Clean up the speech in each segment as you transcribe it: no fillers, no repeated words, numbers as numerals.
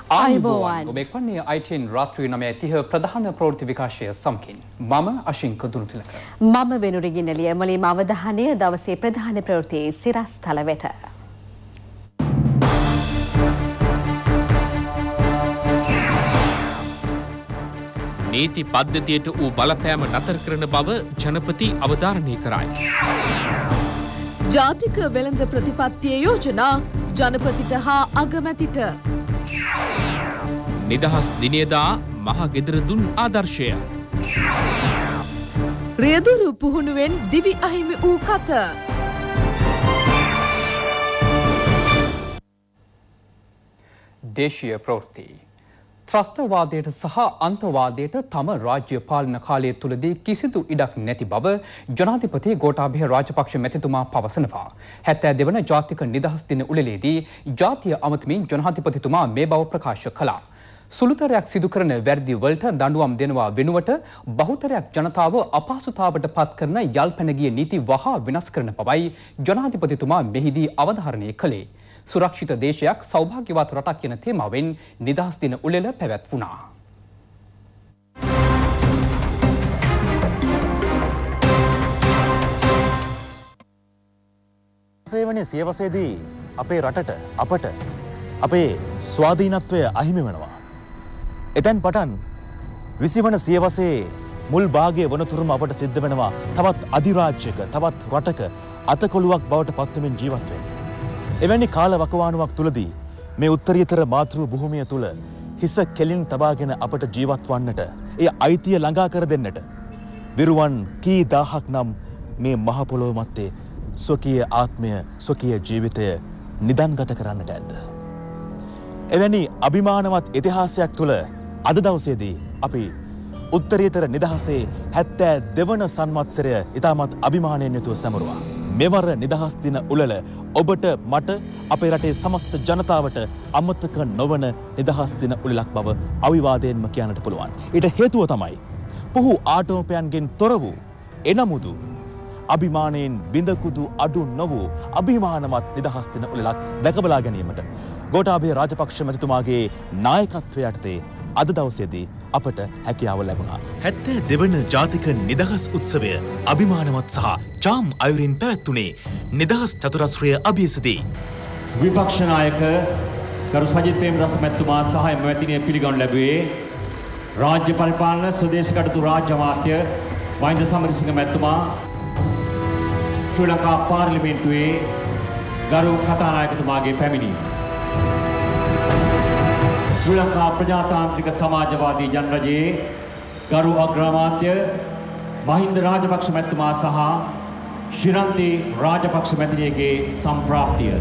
ආයුබෝවන් ඔබ එක්වන්නේ ITN රාත්‍රී 9:30 ප්‍රධාන ප්‍රවෘත්ති විකාශය සමකින් මම අශින්ක දුනුතිලක මම වෙනුරිගින්නලිය මුලින්ම අවධානය දවසේ ප්‍රධාන ප්‍රවෘත්ති සිරස්තල වෙත. නීති පද්ධතියට වූ බලපෑම නතර කරන බව ජනපති අවධාරණය කරයි. ජාතික වෙළඳ ප්‍රතිපත්තියේ යෝජනා ජනපතිට හා අගමැතිට. නිදහස් දිනයදා මහගෙදර දුන් ආදර්ශය. රියදුරු පුහුණුවෙන් දිවි අහිමි වූ කත. දේශීය ප්‍රවෘත්ති ත්‍රස්තවාදයට සහ අන්තවාදයට තම රාජ්‍ය පාලන කාලය තුළදී කිසිදු ඉඩක් නැති බව ජනාධිපති ගෝඨාභය රාජපක්ෂ මැතිතුමා පවසනවා. 72 වන ජාතික නිදහස් දින උළෙලේදී ජාතිය අමතමින් ජනාධිපතිතුමා මේ බව ප්‍රකාශ කළා. සුළුතරයක් සිදු කරන වැරදි වලට දඬුවම් දෙනවා වෙනුවට බහුතරයක් ජනතාව අපහසුතාවට පත් කරන යල්පැන ගිය නීති වහා වෙනස් කරන බවයි ජනාධිපතිතුමා මෙහිදී අවධාරණය කළේ. සුරක්ෂිත දේශයක් සෞභාග්‍යවත් රටක් යන තේමාවෙන් නිදහස් දින උළෙල පැවැත්වුණා. සේවනයේ සියවසේදී අපේ රටට අපට අපේ ස්වාධීනත්වය අහිමි වෙනවා. එතෙන් පටන් 20 වන සියවසේ මුල් භාගයේ වනතුරුම අපට සිද්ධ වෙනවා තවත් අධිරාජ්‍යක තවත් රටක අතකොළුවක් බවට පත්වෙමින් ජීවත් වෙන්න. එවැනි කාල වකවානුවක් තුලදී මේ උත්තරීතර මාතෘ භූමිය තුල හිස කෙලින් තබාගෙන අපට ජීවත් වන්නට ඒ අයිතිය ළඟා කර දෙන්නට විරුවන් කී දහහක් නම් මේ මහ පොළොව මැත්තේ ස්වකීය ආත්මය ස්වකීය ජීවිතය නිදන්ගත කරන්නට ඇද්ද? එවැනි අභිමානවත් ඉතිහාසයක් තුල අද දවසේදී අපි උත්තරීතර නිදහසේ 72 වන සංවත්සරය ඉතාමත් අභිමානයෙන් යුතුව සැමරුවා. මෙවර නිදහස් දින උළෙල ඔබට මට අපේ රටේ සමස්ත ජනතාවට අමතක නොවන නිදහස් දින උළෙලක් බව අවිවාදයෙන්ම කියන්නට පුළුවන්. ඊට හේතුව තමයි පුහු ආටෝපයන්ගෙන් තොර වූ එනමුදු අභිමානයෙන් බිඳකුදු අඩු නොවූ අභිමානවත් නිදහස් දින උළෙලක් දැකබලා ගැනීමට ගෝඨාභය රාජපක්ෂ මැතිතුමාගේ නායකත්වය යටතේ අද දවසේදී අපට හැකියාව ලැබුණා. 72 වන ජාතික නිදහස් උත්සවය අභිමානවත් සහ චාම් අයුරින් පැවැත්වුණේ නිදහස් චතුරස්‍රය අභියසදී. විපක්ෂ නායක ගරු සජිත් ප්‍රේමදාස මැතිතුමා සහ මැතිණිය පිළිගනු ලැබුවේ රාජ්‍ය පරිපාලන ස්වදේශ කටයුතු රාජ්‍ය අමාත්‍ය මහින්ද සමරසිංහ මැතිතුමා ශ්‍රී ලංකා පාර්ලිමේන්තුවේ ගරු කතානායකතුමාගේ පැමිණීම. ශ්‍රී ලංකා ප්‍රජාතාන්ත්‍රික සමාජවාදී ජනරජයේ ගරු අග්‍රාමාත්‍ය මහින්ද රාජපක්ෂ මැතිතුමා සහ ශිරන්ති රාජපක්ෂ මැතිණියගේ සම්ප්‍රාප්තිය.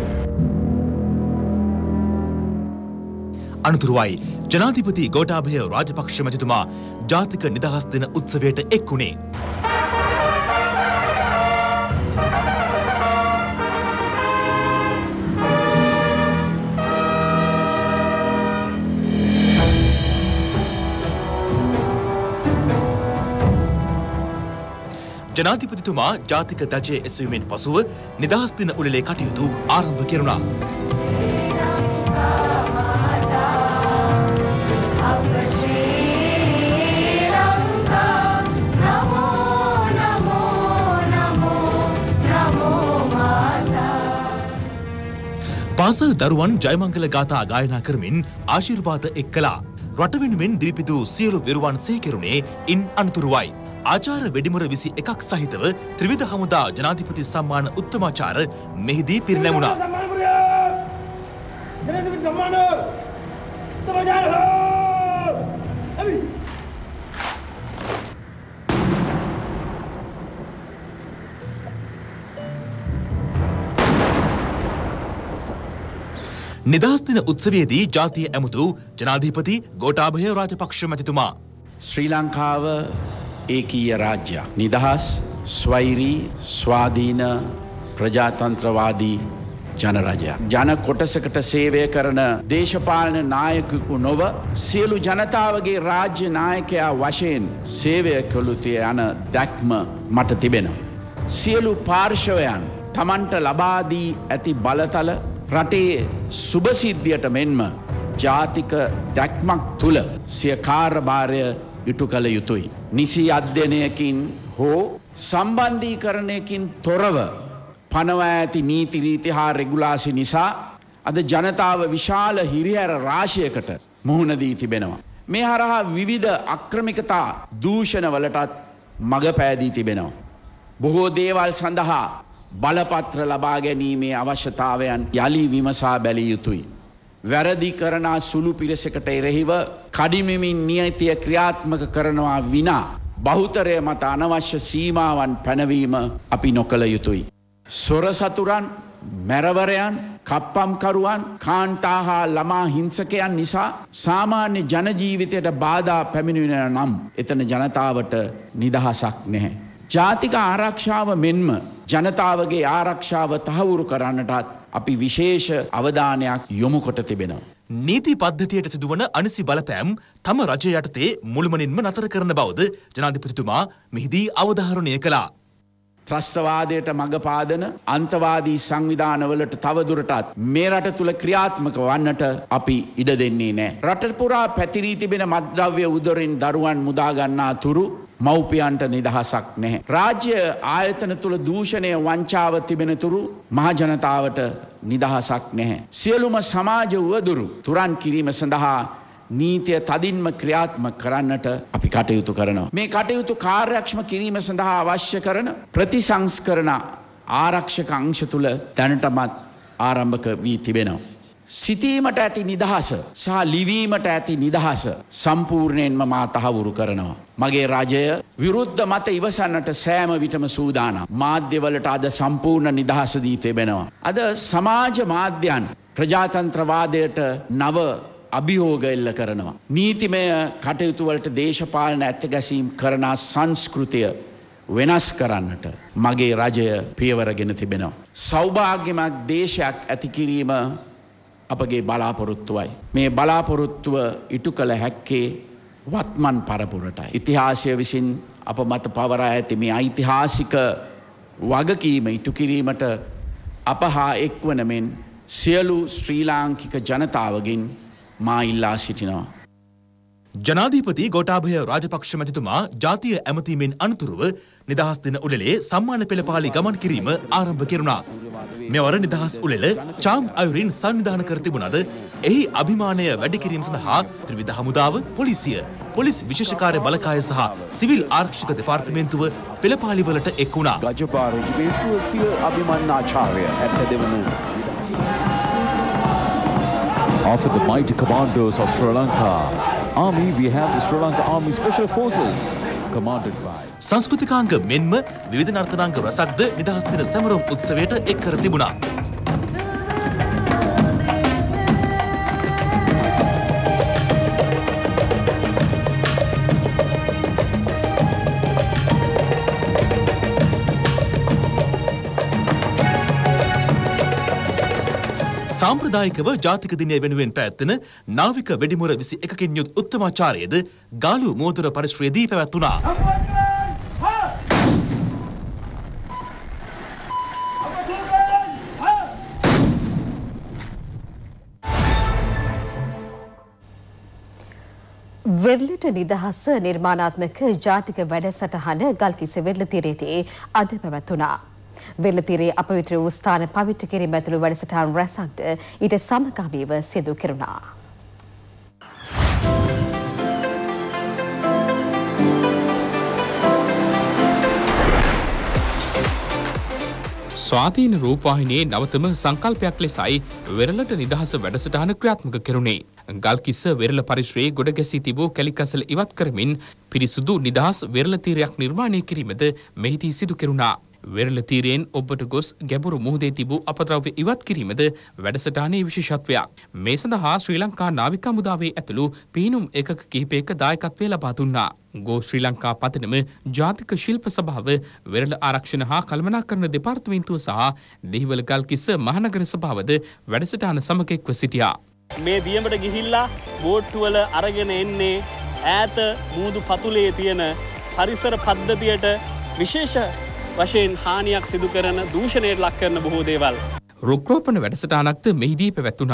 අනුතුරුවයි ජනාධිපති ගෝඨාභය රාජපක්ෂ මැතිතුමා ජාතික නිදහස් දින උත්සවයට එක් වුණේ. ජනාධිපතිතුමා ජාතික ධජය එසවීමෙන් පසුව නිදහස් දින උළෙලේ කටයුතු ආරම්භ කෙරුණා. පාසල් දරුවන් ජයමංගල ගාථා ගායනා කරමින් ආශිර්වාද එක් කළා. රට වෙනුවෙන් දිවිපිදු සියලු විරුවන් සිහි කෙරුණේ ඉන් අනතුරුවයි. ආචාර වෙඩිමුර 21ක් සහිතව ත්‍රිවිධ හමුදා ජනාධිපති සම්මාන උත්තමාචාර මෙහිදී පිරිනැමුණා. නිදහස් දින උත්සවයේදී ජාතිය ඇමුතු ජනාධිපති ගෝඨාභය රාජපක්ෂ මැතිතුමා ශ්‍රී ලංකාව ඒකීය රාජ්‍යයක්. නිදහස් ස්වෛරී ස්වාධීන ප්‍රජාතන්ත්‍රවාදී ජනරජයක්. ජන කොටසකට සේවය කරන දේශපාලන නායකයෙකු නොව සියලු ජනතාවගේ රාජ්‍ය නායකයා වශයෙන් සේවය කළ යුතුය යන දැක්ම මට තිබෙනවා. සියලු පාර්ශවයන් තමන්ට ලබා දී ඇති බලතල රටේ සුබසිද්ධියට මෙන්ම ජාතික දැක්මක් තුළ සිය කාර්යභාරය ඉටු කළ යුතුයි. නිසි අධ්‍යයනයකින් හෝ සම්බන්ධීකරණයකින් තොරව පනවා ඇති නීති රීති හා රෙගුලාසි නිසා අද ජනතාව විශාල හිරිහැර රාශියකට මුහුණ දී තිබෙනවා. මේ හරහා විවිධ අක්‍රමිකතා දූෂණවලටත් මඟ පෑදී තිබෙනවා. බොහෝ දේවල් සඳහා බලපත්‍ර ලබා ගැනීමේ අවශ්‍යතාවයන් යලි විමසා බැලිය යුතුයි. වැරදි කරන සුළු පිරිසකට එරෙහිව කඩිමෙමින් නියතිය ක්‍රියාත්මක කරනවා විනා බහුතරය මත අනවශ්‍ය සීමාවන් පැනවීම අපි නොකළ යුතුයි. සොර සතුරන්, මැරවරයන්, කප්පම්කරුවන්, කාන්තා හා ළමා හිංසකයන් නිසා සාමාන්‍ය ජනජීවිතයට බාධා පැමිණෙන නම් එතන ජනතාවට නිදහසක් නැහැ. ජාතික ආරක්ෂාව මෙන්ම ජනතාවගේ ආරක්ෂාව තහවුරු කරන්නටත් අපි විශේෂ අවධානයක් යොමු කොට තිබෙනවා. නීති පද්ධතියට සිදුවන අනිසි බලපෑම් තම රජය යටතේ මුළුමනින්ම නතර කරන බවද ජනාධිපතිතුමා මෙහිදී අවධාරණය කළා. ත්‍රස්තවාදයට මඟ පාදන අන්තවාදී සංවිධානවලට තවදුරටත් මේ රට තුළ ක්‍රියාත්මක වන්නට අපි ඉඩ දෙන්නේ නැහැ. රට පුරා පැතිරී තිබෙන මත්ද්‍රව්‍ය උදරින් දරුවන් මුදා ගන්නා තුරු මව්පියන්ට නිදහසක් නැහැ. රාජ්‍ය ආයතන තුළ දූෂණය වංචාව තිබෙන තුරු මහජනතාවට නිදහසක් නැහැ. සියලුම සමාජ උවදුරු තුරන් කිරීම සඳහා නීතිය තදින්ම ක්‍රියාත්මක කරන්නට අපි කටයුතු කරනවා. මේ කටයුතු කාර්යක්ෂම කිරීම සඳහා අවශ්‍ය කරන ප්‍රතිසංස්කරණ ආරක්ෂක අංශ තුළ දැනටමත් ආරම්භක වී තිබෙනවා. සිතීමට ඇති නිදහස සහ ලිවීමට ඇති නිදහස සම්පූර්ණයෙන්ම මා තහවුරු කරනවා. මගේ රජය විරුද්ධ මත ඉවසන්නට සෑම විටම සූදානම්. මාධ්‍යවලට අද සම්පූර්ණ නිදහස දී තිබෙනවා. අද සමාජ මාධ්‍යයන් ප්‍රජාතන්ත්‍රවාදයට නව අභියෝග එල්ල කරනවා. නීතිමය කටයුතුවලට දේශපාලන ඇත්තගැසීම් කරන සංස්කෘතිය වෙනස් කරන්නට මගේ රජය පියවරගෙන තිබෙනවා. සෞභාග්‍යමත් දේශයක් ඇති කිරීම අපගේ බලාපොරොත්තුවයි. මේ බලාපොරොත්තුව ඉටු කළ හැක්කේ වත්මන් පරපුරටයි. ඉතිහාසය විසින් අප මත පවරා ඇති මේ ඓතිහාසික වගකීම ඉටු කිරීමට අප හා එක්වන මෙන් සියලු ශ්‍රී ලාංකික ජනතාවගෙන් මා ඉල්ලා සිටිනවා. ජනාධිපති ගෝඨාභය රාජපක්ෂ මැතිතුමා ජාතිය ඇමතීමෙන් අනතුරුව නිදහස් දින උළෙලේ සම්මාන පෙළපාලි ගමන් කිරීම ආරම්භ කෙරුණා. මෙවර නිදහස් උළෙල චාම් අයුරින් සංවිධානය කර තිබුණද එහි අභිමානය වැඩි කිරීම සඳහා ත්‍රිවිධ හමුදාව, පොලිසිය, පොලිස් විශේෂකාර්ය බලකාය සහ සිවිල් ආරක්ෂක දෙපාර්තමේන්තුව පෙළපාලි වලට එක් වුණා. ගජපාරජිපේතුව සිය අභිමන්නාචාර්ය හැප්පැදෙවන After the mighty commandos of Sri Lanka Army, we have the Sri Lanka Army Special Forces commanded by සංස්කෘතිකාංග මෙන්ම විවිධ නර්තනාංග රසක්ද නිදහස් දින සැමරුම් උත්සවයට එක් කර තිබුණා. සාම්ප්‍රදායිකව ජාතික දිනය වෙනුවෙන් පැවැත්වෙන නාවික වෙඩිමුර 21කින් යුත් උත්තමාචාරයේද ගාලු මෝදර පරිශ්‍රයේදී පැවැත්වුණා. වෙරළට නිදහස නිර්මාණාත්මක ජාතික වැඩසටහන ගල්කිස්ස වෙරළ තීරයේදී අද පැවැත්වුණා. වෙරළ තීරයේ අපවිත්‍ර වූ ස්ථාන පවිත්‍ර කිරීම ඇතුළු වැඩසටහන් රැසක්ද ඊට සමගාමීව සිදු කෙරුණා. ස්වාධීන රූපවාහිනියේ නවතම සංකල්පයක් ලෙසයි වෙරළට නිදහස වැඩසටහන ක්‍රියාත්මක කෙරුණේ. ගල්කිස්ස වෙරළ පරිශ්‍රයේ ගොඩ ගැසී තිබූ කැලිකසල ඉවත් කරමින් පිරිසුදු නිදහස් වෙරළ තීරයක් නිර්මාණය කිරීමද මෙහිදී සිදු කෙරුණා. වෙරළ තීරයෙන් ඔබට ගොස් ගැඹුරු මුහුදේ තිබූ අපද්‍රව්‍ය ඉවත් කිරීමද වැඩසටහනේ විශේෂත්වයක්. මේ සඳහා ශ්‍රී ලංකා නාවික හමුදාවේ ඇතුළු පිහිනුම් ඒකක කිහිපයක දායකත්වය ලබා දුන්නා. ගෝ ශ්‍රී ලංකා පතනම ජාතික ශිල්ප සභාව, වෙරළ ආරක්ෂණ හා කළමනාකරණ දෙපාර්තමේන්තුව සහ දෙහිවල ගල්කිස්ස මහනගර සභාවද වැඩසටහන සමග එක්ව සිටියා. මේ දියමට ගිහිල්ලා බෝට්ටුවල අරගෙන එන්නේ ඈත මූදු පතුලේ තියෙන පරිසර පද්ධතියට විශේෂ වශයෙන් හානියක් සිදු කරන දූෂණයට ලක් කරන බොහෝ දේවල්. රුක්‍රෝපණ වැඩසටහනක්ද මෙහිදී පැවැත්වුණා.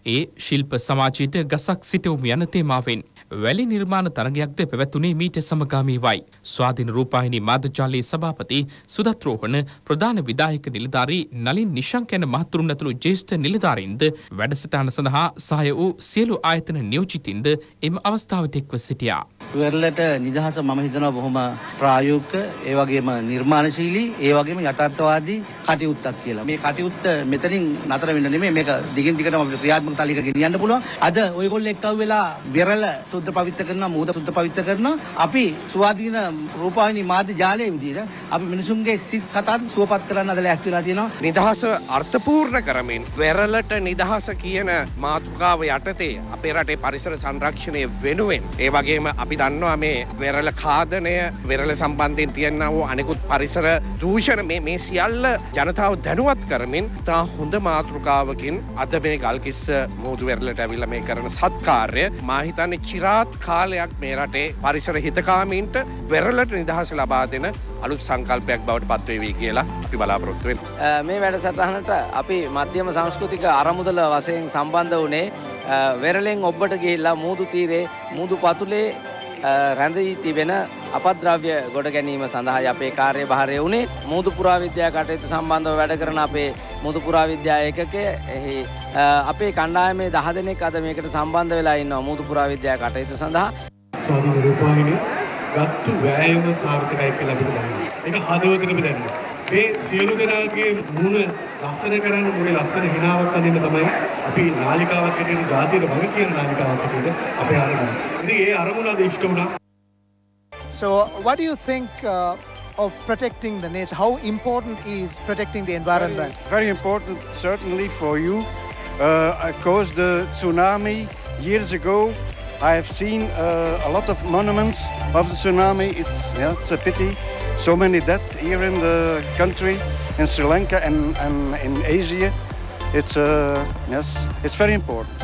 ඒ ශිල්ප සමාජයට ගසක් සිටවුම් යන තේමාවෙන් වැලි නිර්මාණ තරගයක්ද පැවැත්වුණේ මීට සමගාමීවයි. ස්වාධීන රූපවාහිනී මාධ්‍යජාලයේ සභාපති සුදත් රෝහණ, ප්‍රධාන විධායක නිලධාරී නලින් නිශංක යන මහතුරුන් ඇතුළු ජ්‍යෙෂ්ඨ නිලධාරීන්ද වැඩසටහන සඳහා සහාය වූ සියලු ආයතන නියෝජිතින්ද එම අවස්ථාවට එක්ව සිටියා. වෙරළට නිදහස මම හිතනවා බොහොම ප්‍රායෝගික, ඒ වගේම නිර්මාණශීලී, ඒ වගේම යථාර්ථවාදී කටයුත්තක් කියලා. මේ කටයුත්ත මෙතනින් නතර වෙන්න නෙමෙයි, මේක දිගින් දිගටම අපිට ක්‍රියාත්මක තලියක ගෙනියන්න පුළුවන්. අද ඔයගොල්ලෝ එක්කව වෙලා වෙරළ සුද්ධ පවිත්‍ර කරනවා, මුහුද සුද්ධ පවිත්‍ර කරනවා. අපි ස්වාධීන රූපවාහිනී මාධ්‍ය ජාලයේ විදිහට අපි මිනිසුන්ගේ සිත් සතන් සුවපත් කරන්න අද ලෑස්ති වෙලා තියෙනවා. නිදහස අර්ථපූර්ණ කරමින් වෙරළට නිදහස කියන මාතෘකාව යටතේ අපේ රටේ පරිසර සංරක්ෂණය වෙනුවෙන්, ඒ වගේම අපි දන්නවා මේ වෙරළ ඛාදනය, වෙරළ සම්බන්ධයෙන් තියෙනා වූ අනෙකුත් පරිසර දූෂණ, මේ සියල්ල ජනතාව දැනුවත් කරමින් තා හොඳ මාතෘකාවකින් අද මේ ගල්කිස්ස මුහුදු වෙරළට ඇවිල්ලා මේ කරන සත්කාර්ය මා හිතන්නේ චිරාත් කාලයක් මේ රටේ පරිසර හිතකාමීන්ට වෙරළට නිදහස ලබා දෙන අලුත් සංකල්පයක් බවට පත් වේවි කියලා අපි බලාපොරොත්තු වෙනවා. මේ වැඩසටහනට අපි මධ්‍යම සංස්කෘතික අරමුදල වශයෙන් සම්බන්ධ වුණේ වෙරළෙන් ඔබට ගිහිල්ලා මුහුදු තීරේ මුහුදු පතුලේ රැඳී තිබෙන අපද්‍රව්‍ය ගොඩ ගැනීම සඳහායි අපේ කාර්යභාරය වුණේ. මුහුදු පුරාවිද්‍යා කටයුතු සම්බන්ධව වැඩ කරන අපේ මුහුදු පුරාවිද්‍යා ඒකකයේ එහි අපේ කණ්ඩායමේ 10 දෙනෙක් අද මේකට සම්බන්ධ වෙලා ඉන්නවා මුහුදු පුරාවිද්‍යා කටයුතු සඳහා. ස්වාධීන රූපවාහිනිය ගත්තු වෑයම සාර්ථකයි කියලා අපිට දැනෙනවා. මේක හදවතටම දැනෙනවා. මේ සියලු දෙනාගේ මුණ ලස්සන කරන්න මුනේ ලස්සන හිනාවක් අදින්න තමයි අපි නාලිකාවක් හැටියට ජාතියට වග කියන නාලිකාවක් හැටියට අපේ අරමුණ. ඉතින් ඒ අරමුණ අද ඉෂ්ට වුණා. So what do you think of protecting the nature? How important is protecting the environment? Very important, certainly for you. Because the tsunami years ago, I have seen a lot of monuments of the tsunami. It's a pity. So many deaths here in the country, in Sri Lanka and in Asia. It's very important.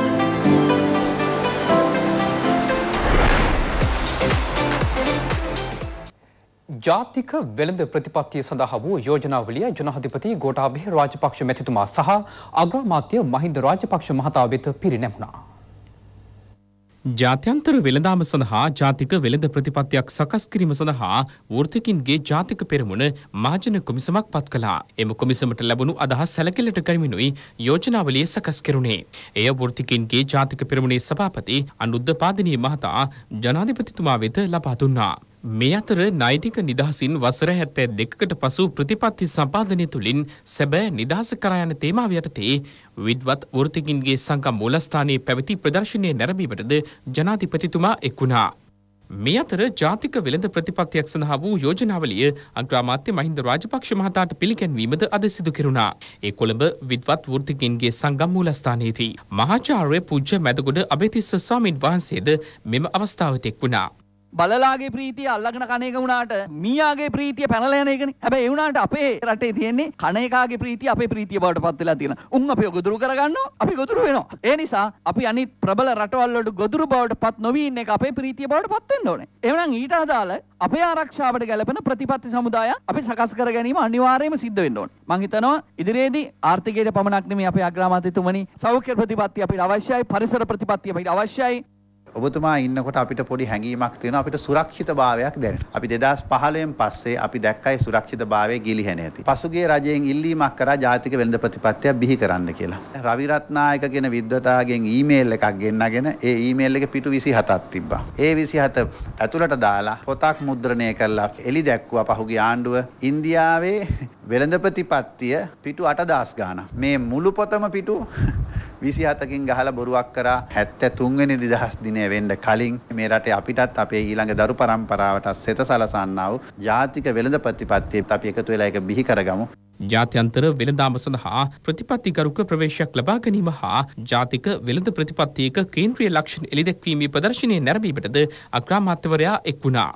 ජාතික වෙළඳ ප්‍රතිපත්තිය සඳහා වූ යෝජනාවලිය ජනාධිපති ගෝඨාභය රාජපක්ෂ මැතිතුමා සහ අග්‍රාමාත්‍ය මහින්ද රාජපක්ෂ මහතා වෙත පිරිනැමුණා. ජාත්‍යන්තර වෙළඳාම සඳහා ජාතික වෙළඳ ප්‍රතිපත්තියක් සකස් කිරීම සඳහා වෘත්තිකින්ගේ ජාතික පෙරමුණ මහජන කොමිසමක් පත් කළා. එම කොමිසමට ලැබුණු අදහස් සැලකිල්ලට ගනිමිනුයි යෝජනාවලිය සකස් කෙරුණේ. එය වෘත්තිකින්ගේ ජාතික පෙරමුණේ සභාපති අනුද්ද පාදිනී මහතා ජනාධිපතිතුමා වෙත ලබා දුන්නා. මේ අතර නෛතික නිදහසින් වසර 72කට පසු ප්‍රතිපත්ති සම්පාදනය තුළින් සැබෑ නිදහස කරා යන තේමාව යටතේ විද්වත් වෘත්තිකින්ගේ සංගම් මූලස්ථානයේ පැවති ප්‍රදර්ශනය නැරඹීමටද ජනාධිපතිතුමා එක් වුණා. මේ අතර ජාතික වෙළඳ ප්‍රතිපත්තියක් සඳහා වූ යෝජනාවලිය අග්‍රාමාත්‍ය මහින්ද රාජපක්ෂ මහතාට පිළිගැන්වීමද අද සිදු කෙරුණා. ඒ කොළඹ විද්වත් වෘත්තිකින්ගේ සංගම් මූලස්ථානයේදී මහාචාර්ය පූජ්‍ය මැදගොඩ අබේතිස්ස ස්වාමීන් වහන්සේද මෙම අවස්ථාවට එක් වුණා. බලලාගේ ප්‍රීතිය අල්ලගෙන කණ එක වුණාට මීයාගේ ප්‍රීතිය පැනලා යන එකනේ. හැබැයි ඒ වුණාට අපේ රටේ තියෙන්නේ කණ එකාගේ ප්‍රීතිය අපේ ප්‍රීතිය බවට පත් වෙලා තියෙනවා. උන් අපිව ගොදුරු කරගන්නවා, අපි ගොදුරු වෙනවා. ඒ නිසා අපි අනිත් ප්‍රබල රටවල් වලට ගොදුරු බවට පත් නොවි ඉන්න එක අපේ ප්‍රීතිය බවට පත් වෙන්න ඕනේ. එහෙනම් ඊට අදාළ අපේ ආරක්ෂාවට ගැලපෙන ප්‍රතිපත්ති සමුදාය අපි සකස් කර ගැනීම අනිවාර්යයෙන්ම සිද්ධ වෙන්න ඕනේ. මම හිතනවා ඉදිරියේදී ආර්ථිකයට පමණක් නෙමෙයි අපේ අග්‍රාමාත්‍යතුමනි සෞඛ්‍ය ප්‍රතිපත්තිය අපිට අවශ්‍යයි, පරිසර ප්‍රතිපත්තිය අපිට අවශ්‍යයි. ඔබතුමා ඉන්නකොට අපිට පොඩි හැඟීමක් තියෙනවා, අපිට සුරක්ෂිතභාවයක් දැනෙනවා. අපි 2015න් පස්සේ අපි දැක්කයි සුරක්ෂිතභාවය ගිලිහෙන ඇති. පසුගිය රජයෙන් ඉල්ලීමක් කරා ජාතික වෙළඳ ප්‍රතිපත්තියක් බිහි කරන්න කියලා. රවි රත්නායක කියන විද්වතාවගෙන් ඊමේල් එකක් ගෙන්නගෙන ඒ ඊමේල් එකේ පිටු 27ක් තිබ්බා. ඒ 27 ඇතුළට දාලා පොතක් මුද්‍රණය කරලා එලි දැක්කුවා පහුගිය ආණ්ඩුව ඉන්දියාවේ වෙළඳ ප්‍රතිපත්තිය පිටු 8000 ගාණක්. මේ මුළු පොතම පිටු 27කින් ගහලා බොරුවක් කරා 73 වෙනි නිදහස් දිනය වෙන්න කලින් මේ රටේ අපිටත් අපේ ඊළඟ දරු පරම්පරාවට සෙත සලසන්නා වූ ජාතික වෙළඳ ප්‍රතිපත්තියට අපි එකතු වෙලා ඒක බිහි කරගමු. ජාත්‍යන්තර වෙළඳාම සඳහා ප්‍රතිපත්තිගරුක ප්‍රවේශයක් ලබා ගැනීම හා ජාතික වෙළඳ ප්‍රතිපත්තියක කේන්ද්‍රීය ලක්ෂණ එළිදැක්වීමේ ප්‍රදර්ශනය නැරඹීමටද අග්‍රාමාත්‍යවරයා එක් වුණා.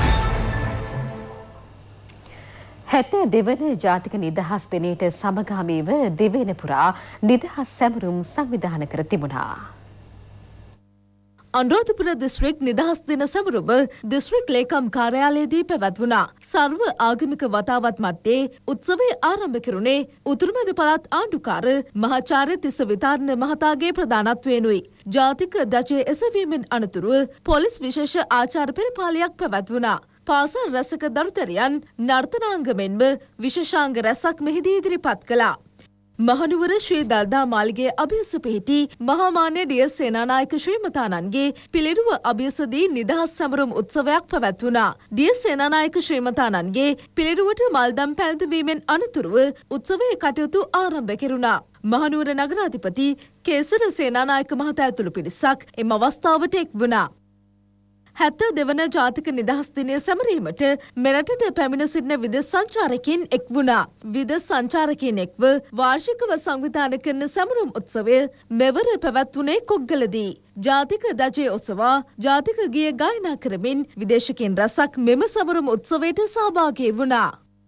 72 වන ජාතික නිදහස් දිනයට සමගාමීව දෙවන පුරා නිදහස් සැමරුම් සංවිධානය කර තිබුණා. අනුරාධපුර දිස්ත්‍රික් නිදහස් දින සමරුම දිස්ත්‍රික් ලේකම් කාර්යාලයේදී පැවැත්වුණා. සර්ව ආගමික වතාවත් මැද්දේ උත්සවය ආරම්භ කෙරුණේ උතුරුමැද පළාත් ආණ්ඩුකාර මහාචාර්ය තිස්ස විතාරණ මහතාගේ ප්‍රධානත්වයෙනුයි. ජාතික ධජය එසවීමෙන් අනතුරුව පොලිස් විශේෂ ආචාර පෙළපාලියක් පැවැත්වුණා. පාසල් රැසක දරුතරියන් නර්තනාංග මෙන්ම විශේෂාංග රැසක් මෙහිදී ඉදිරිපත් කළා. මහනුවර ශ්‍රී දල්දා මාලිගයේ අභියස පිහිටි මහාමාන්‍ය ඩී.එස්. සේනානායක ශ්‍රීමතාණන්ගේ පිළිරුව අභියසදී නිදහස් සමරුම් උත්සවයක් පැවැත්වුණා. ඩී.එස්. සේනානායක ශ්‍රීමතාණන්ගේ පිළිරුවට මල්දම් පැල්දවීමෙන් අනතුරුව උත්සවයේ කටයුතු ආරම්භ කෙරුණා. මහනුවර නගරාධිපති කේසර සේනානායක මහතා ඇතුළු පිරිසක් එම අවස්ථාවට එක් වුණා. 72 වන ජාතික නිදහස් දිනය සැමරීමට මෙරටට පැමිණ සිටින විදෙස් සංචාරකයින් එක් වුණා. විදෙස් සංචාරකයින් එක්ව වාර්ෂිකව සංවිධානය කරන සැමරුම් උත්සවය මෙවර පැවැත්වුණේ කොග්ගලදී. ජාතික ධජය ඔසවා ජාතික ගීය ගායනා කරමින් විදේශිකයින් රැසක් මෙම සැමරුම් උත්සවයට සහභාගී වුණා.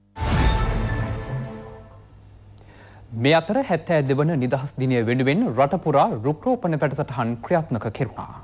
මේ අතර 72 වන නිදහස් දිනය වෙනුවෙන් රට පුරා රුක් රෝපණ වැඩසටහන් ක්‍රියාත්මක කෙරුණා.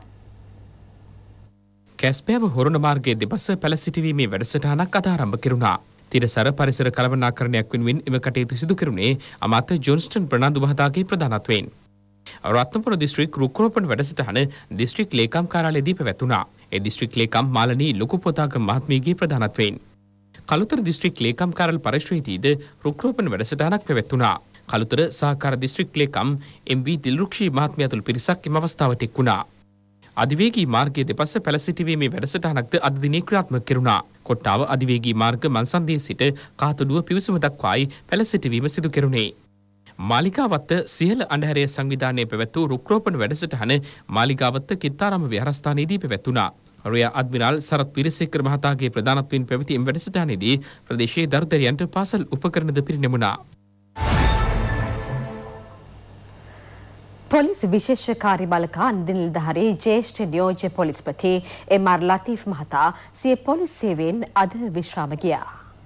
කැස්පෑව හොරණ මාර්ගයේ දෙපස පැල සිටීමේ වැඩසටහනක් අදාරම්භ කෙරුණා. තිරසර පරිසර කළමනාකරණයක් වෙනුවෙන් එම කටයුතු සිදු කෙරුණේ අමාත්‍ය ජොන්ස්ටන් ප්‍රනාන්දු මහතාගේ ප්‍රධානත්වයෙන්. රත්නපුර දිස්ත්‍රික් රුක් රෝපණ වැඩසටහන දිස්ත්‍රික් ලේකම් කාර්යාලයේදී පැවැත්වුණා. ඒ දිස්ත්‍රික් ලේකම් මාලනී ලොකුපොතාගම මහත්මියගේ ප්‍රධානත්වයෙන්. කළුතර දිස්ත්‍රික් ලේකම් කාර්යාල පරිශ්‍රයේදීද රුක් රෝපණ වැඩසටහනක් පැවැත්වුණා. කළුතර සහකාර දිස්ත්‍රික් ලේකම් එම්.වී. දිල්රුක්ෂී මහත්මිය ඇතුළු පිරිසක් එම අවස්ථාවට එක් වුණා. අධිවේගී මාර්ගයේ දෙපස පැල සිටීමේ වැඩසටහනක්ද අද දිනේ ක්‍රියාත්මක කෙරුණා. කොට්ටාව අධිවේගී මාර්ග මන්සන්දියේ සිට කාතඩුව පිවිසුම දක්වායි පැල සිටීම සිදු කෙරුණේ. මාලිගාවත්ත සියල අන්ධහරය සංවිධානයේ පැවැත් වූ රුක් රෝපණ වැඩසටහන මාලිගාවත්ත කිත්තාරාම විහාරස්ථානයේදී පැවැත්වුණා. රොයා අඩ්මිරාල් සරත් පිරිසේකර මහතාගේ ප්‍රධානත්වයෙන් පැවති එම වැඩසටහනේදී ප්‍රදේශයේ දරුදරියන්ට පාසල් උපකරණද පිරිනැමුණා. පොලිස් විශේෂ කාර්යබලක නිලධාරී ජ්‍යෙෂ්ඨ නියෝජ්‍ය පොලිස්පති එම්.ආර්. ලතීෆ් මහතා සිය පොලිස් සේවයෙන් අද විශ්‍රාම ගියා.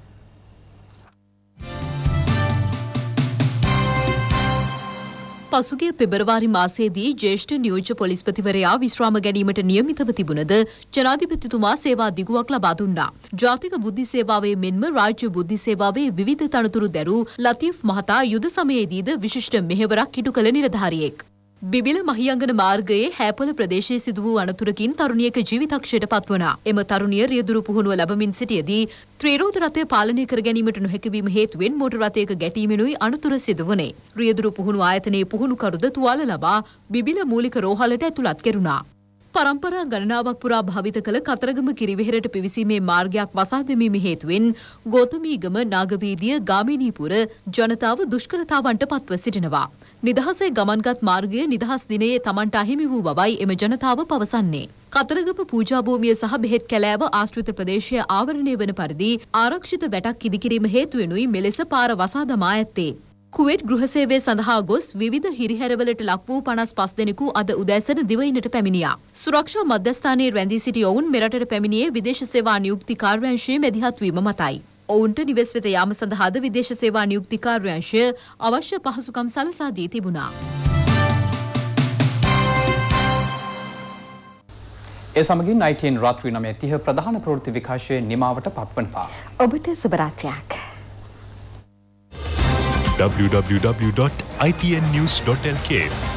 පසුගිය පෙබරවාරි මාසයේදී ජ්‍යෙෂ්ඨ නියෝජ්‍ය පොලිස්පතිවරයා විශ්‍රාම ගැනීමට නියමිතව තිබුණද ජනාධිපතිතුමා සේවා දිගුවක් ලබා දුන්නා. ජාතික බුද්ධි සේවාවේ මෙන්ම රාජ්‍ය බුද්ධි සේවාවේ විවිධ තනතුරු දැරූ ලතීෆ් මහතා යුද සමයේදීද විශිෂ්ට මෙහෙවරක් ඉටු කළ නිලධාරියෙක්. බිබිල මහියංගන මාර්ගයේ හැපොල ප්‍රදේශයේ සිදු වූ අනතුරකින් තරුණියක ජීවිතක්ෂයට පත්වනා. එම තරුණිය රියදුරු පුහුණුව ලබමින් සිටියදී ත්‍රිරෝද රථය පාලනය කර ගැනීමට නොහැකිවීම හේතුවෙන් මෝටර රථයක ගැටීමෙනුයි අනතුර සිදු වුණේ. රියදුරු පුහුණු ආයතනයේ පුහුණුකරුද තුවාල ලබා බිබිල මූලික රෝහලට ඇතුළත් කෙරුණා. පරම්පරා ගණනාවක් පුරා භාවිත කළ කතරගම කිරිවෙහෙරට පිවිසීමේ මාර්ගයක් වසා දැමීම හේතුවෙන් ගෝතමීගම නාගවීදිය ගාමිණීපුර ජනතාව දුෂ්කරතාවන්ට පත්ව සිටිනවා. නිදහසේ ගමන්ගත් මාර්ගය නිදහස් දිනයේ තමන්ට අහිමි වූ බවයි එම ජනතාව පවසන්නේ. කතරගම පූජා භූමිය සහ බෙහෙත් කැලෑව ආශ්‍රිත ප්‍රදේශය ආවරණය වන පරිදි ආරක්ෂිත වැටක් ඉදිකිරීම හේතුවෙනුයි මෙලෙස පාර වසා දමා ඇත්තේ. කුවේට් ගෘහසේවය සඳහා ගොස් විවිධ හිරිහැරවලට ලක් වූ 55 දෙනෙකු අද උදෑසන දිවයිනට පැමිණියා. සුරක්ෂා මධ්‍යස්ථානයේ රැඳී සිටි ඔවුන් මෙරටට පැමිණියේ විදේශ සේවා නියුක්ති කාර්යාංශයේ මැදිහත් වීම මතයි. ඔවුන්ට නිවෙස් වෙත යාම සඳහාද විදේශ සේවා නියුක්ති කාර්යාංශය අවශ්‍ය පහසුකම් සලසා දී තිබුණා. ඒ සමගින් ITN රාත්‍රී 9:30 ප්‍රධාන ප්‍රවෘත්ති විකාශයේ නිමාවට පත්වනවා. ඔබට සුබ රාත්‍රියක්. www.itnnews.lk